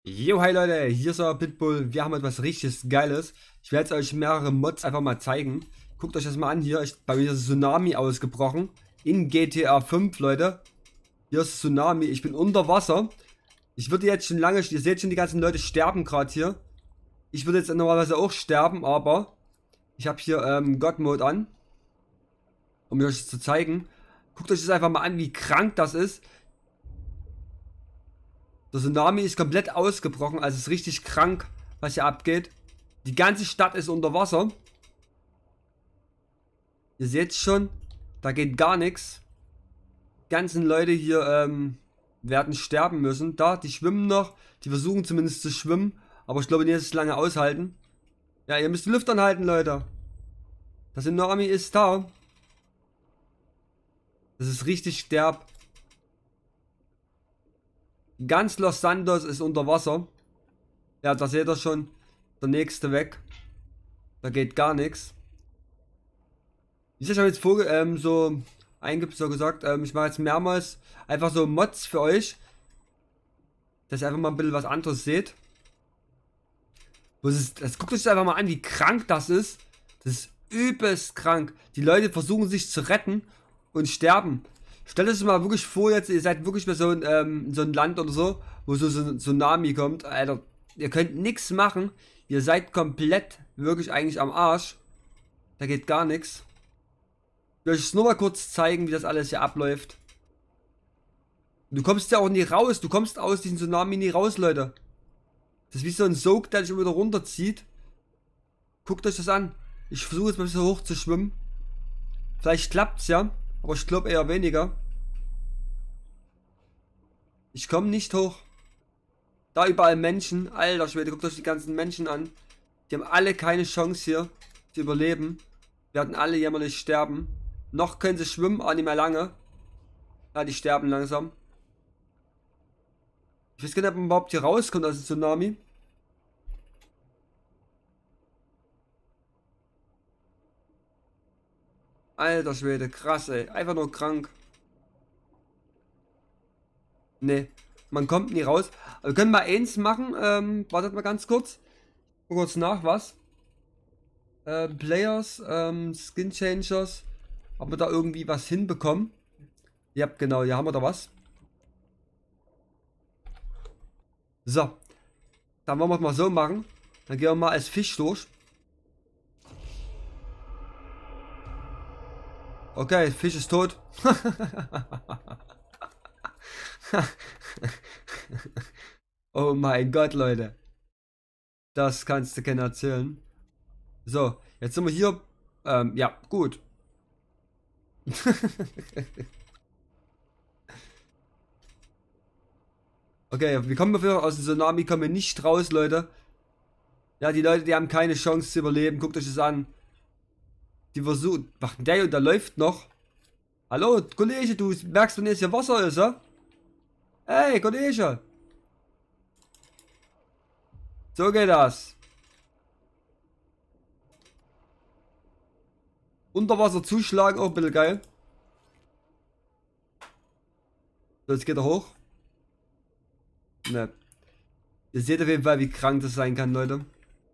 Jo, hi Leute, hier ist euer Pitbull. Wir haben etwas richtig Geiles. Ich werde jetzt euch mehrere Mods einfach mal zeigen. Guckt euch das mal an hier. Bei mir ist ein Tsunami ausgebrochen. In GTA 5, Leute. Hier ist Tsunami. Ich bin unter Wasser. Ich würde jetzt schon lange, ihr seht schon, die ganzen Leute sterben gerade hier. Ich würde jetzt normalerweise auch sterben, aber ich habe hier God Mode an. Um euch das zu zeigen. Guckt euch das einfach mal an, wie krank das ist. Der Tsunami ist komplett ausgebrochen, also es ist richtig krank, was hier abgeht. Die ganze Stadt ist unter Wasser. Ihr seht schon, da geht gar nichts. Die ganzen Leute hier werden sterben müssen. Da, die schwimmen noch, die versuchen zumindest zu schwimmen, aber ich glaube nicht, dass sie es lange aushalten. Ja, ihr müsst die Luft anhalten, Leute. Der Tsunami ist da. Das ist richtig derb. Ganz Los Santos ist unter Wasser. Ja, da seht ihr schon. Der nächste weg. Da geht gar nichts. Ich habe jetzt so gesagt, ich mache jetzt mehrmals einfach so Mods für euch. Dass ihr einfach mal ein bisschen was anderes seht. Guckt euch einfach mal an, wie krank das ist. Das ist übelst krank. Die Leute versuchen sich zu retten und sterben. Stellt euch mal wirklich vor, jetzt, ihr seid wirklich bei so ein Land oder so, wo so ein Tsunami kommt. Alter, ihr könnt nichts machen. Ihr seid komplett, wirklich eigentlich am Arsch. Da geht gar nichts. Ich will euch nur mal kurz zeigen, wie das alles hier abläuft. Du kommst ja auch nie raus. Du kommst aus diesem Tsunami nie raus, Leute. Das ist wie so ein Sog, der dich immer wieder runterzieht. Guckt euch das an. Ich versuche jetzt mal ein bisschen hoch zu schwimmen. Vielleicht klappt's ja. Aber ich glaube eher weniger. Ich komme nicht hoch. Da überall Menschen. Alter Schwede, guckt euch die ganzen Menschen an. Die haben alle keine Chance hier zu überleben. Werden alle jämmerlich sterben. Noch können sie schwimmen, aber nicht mehr lange. Ja, die sterben langsam. Ich weiß gar nicht, ob man überhaupt hier rauskommt aus dem Tsunami. Alter Schwede, krass ey. Einfach nur krank. Ne, man kommt nie raus. Aber wir können mal eins machen. Wartet mal ganz kurz. Kurz nach, was? Players, Skin Changers. Ob wir da irgendwie was hinbekommen? Ja, genau, hier haben wir da was. So. Dann wollen wir es mal so machen. Dann gehen wir mal als Fisch durch. Okay, Fisch ist tot. Oh mein Gott, Leute. Das kannst du keiner erzählen. So, jetzt sind wir hier. Ja, gut. Okay, wir kommen aus dem Tsunami, kommen wir nicht raus, Leute. Ja, die Leute, die haben keine Chance zu überleben. Guckt euch das an. Die versuchen. Ach, der und der läuft noch. Hallo, Kollege, du merkst, wenn jetzt hier Wasser ist, ja? Hey, Kollege. So geht das. Unterwasser zuschlagen, auch ein bisschen geil. So, jetzt geht er hoch. Ne. Ihr seht auf jeden Fall, wie krank das sein kann, Leute.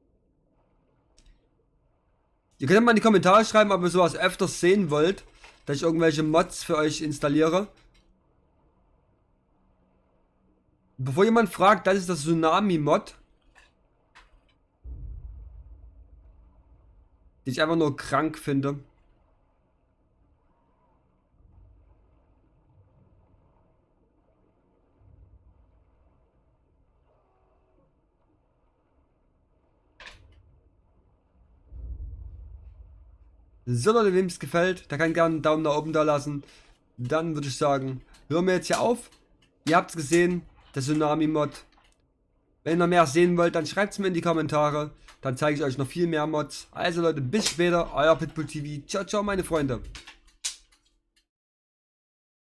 Ihr könnt mal in die Kommentare schreiben, ob ihr sowas öfters sehen wollt. Dass ich irgendwelche Mods für euch installiere. Bevor jemand fragt, das ist das Tsunami-Mod. Die ich einfach nur krank finde. So Leute, wem es gefällt, der kann gerne einen Daumen nach oben da lassen. Dann würde ich sagen, hören wir jetzt hier auf. Ihr habt es gesehen, der Tsunami-Mod. Wenn ihr noch mehr sehen wollt, dann schreibt es mir in die Kommentare. Dann zeige ich euch noch viel mehr Mods. Also Leute, bis später, euer Pitbull TV. Ciao, ciao meine Freunde.